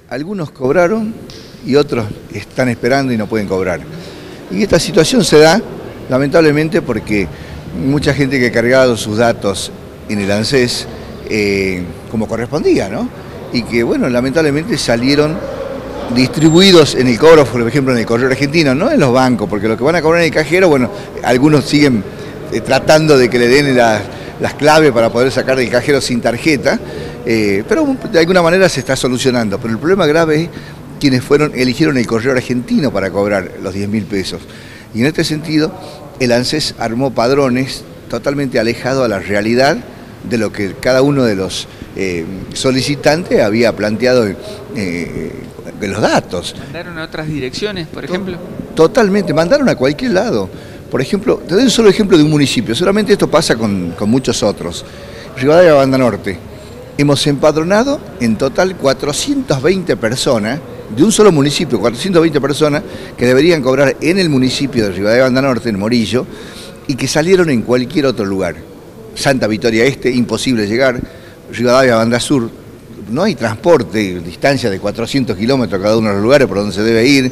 Algunos cobraron y otros están esperando y no pueden cobrar. Y esta situación se da, lamentablemente, porque mucha gente que ha cargado sus datos en el ANSES como correspondía, ¿no? Y que, bueno, lamentablemente salieron distribuidos en el cobro, por ejemplo, en el correo argentino, no en los bancos, porque lo que van a cobrar en el cajero, bueno, algunos siguen tratando de que le den las claves para poder sacar del cajero sin tarjeta, pero de alguna manera se está solucionando. Pero el problema grave es quienes eligieron el correo argentino para cobrar los 10.000 pesos. Y en este sentido, el ANSES armó padrones totalmente alejados a la realidad de lo que cada uno de los solicitantes había planteado de los datos. ¿Mandaron a otras direcciones, por ejemplo? Totalmente, mandaron a cualquier lado. Por ejemplo, te doy un solo ejemplo de un municipio, solamente esto pasa con muchos otros. Rivadavia Banda Norte. Hemos empadronado en total 420 personas, de un solo municipio, 420 personas que deberían cobrar en el municipio de Rivadavia Banda Norte, en Morillo, y que salieron en cualquier otro lugar. Santa Victoria Este, imposible llegar. Rivadavia Banda Sur, no hay transporte, distancia de 400 kilómetros a cada uno de los lugares por donde se debe ir.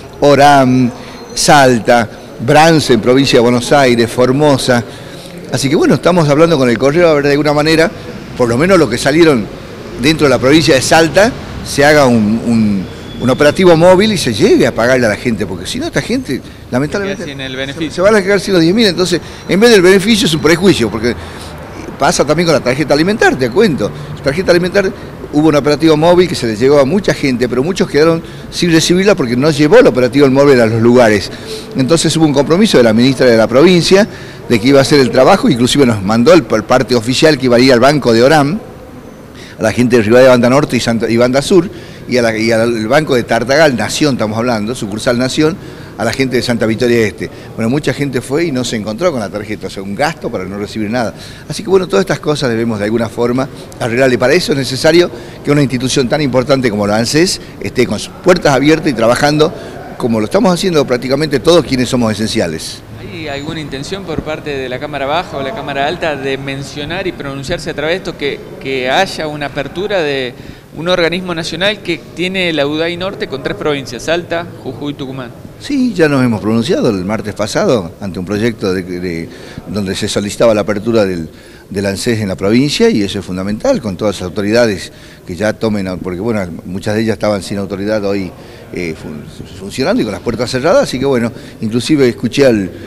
Orán, Salta, Brance en provincia de Buenos Aires, Formosa. Así que bueno, estamos hablando con el correo a ver de alguna manera, por lo menos los que salieron dentro de la provincia de Salta, se haga un operativo móvil y se llegue a pagarle a la gente, porque si no esta gente lamentablemente se van a quedar sin los 10.000, entonces en vez del beneficio es un prejuicio, porque pasa también con la tarjeta alimentar, te cuento. La tarjeta alimentar hubo un operativo móvil que se les llegó a mucha gente, pero muchos quedaron sin recibirla porque no llevó el operativo móvil a los lugares. Entonces hubo un compromiso de la ministra de la provincia de que iba a hacer el trabajo, inclusive nos mandó el parte oficial que iba a ir al banco de Orán, a la gente de Rivadavia Banda Norte y Banda Sur, y al banco de Tartagal, Nación estamos hablando, sucursal Nación, a la gente de Santa Victoria Este. Bueno, mucha gente fue y no se encontró con la tarjeta, o sea, un gasto para no recibir nada. Así que bueno, todas estas cosas debemos de alguna forma arreglar, y para eso es necesario que una institución tan importante como la ANSES esté con sus puertas abiertas y trabajando como lo estamos haciendo prácticamente todos quienes somos esenciales. ¿Hay alguna intención por parte de la Cámara Baja o la Cámara Alta de mencionar y pronunciarse a través de esto que haya una apertura de un organismo nacional que tiene la UDAI Norte con 3 provincias, Salta, Jujuy y Tucumán? Sí, ya nos hemos pronunciado el martes pasado ante un proyecto donde se solicitaba la apertura del ANSES en la provincia, y eso es fundamental, con todas las autoridades que ya tomen, porque bueno, muchas de ellas estaban sin autoridad hoy funcionando y con las puertas cerradas, así que bueno, inclusive escuché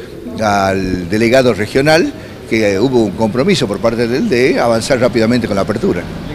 al delegado regional que hubo un compromiso por parte de él de avanzar rápidamente con la apertura.